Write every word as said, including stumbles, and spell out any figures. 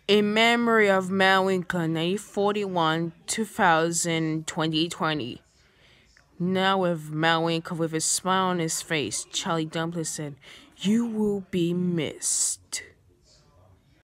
In memory of Mel Winkler, nineteen forty-one, two thousand, twenty twenty. Now with Mel Winkler with a smile on his face, Charlie Dumpling said, "You will be missed."